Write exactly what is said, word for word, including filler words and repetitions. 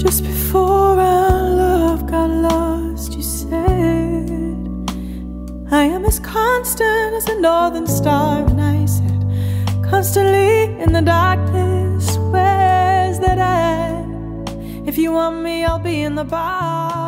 Just before our love got lost, you said, I am as constant as a northern star. And I said, constantly in the darkness, where's that at? If you want me, I'll be in the bar.